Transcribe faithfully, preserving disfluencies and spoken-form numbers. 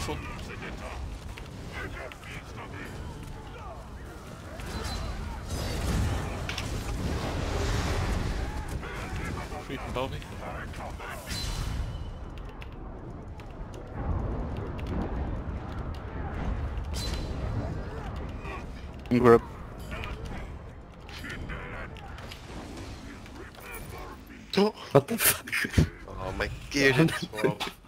Stonethorn. Free from Balmy. Group. Oh. What the fuck? Oh, my gear didn't swap.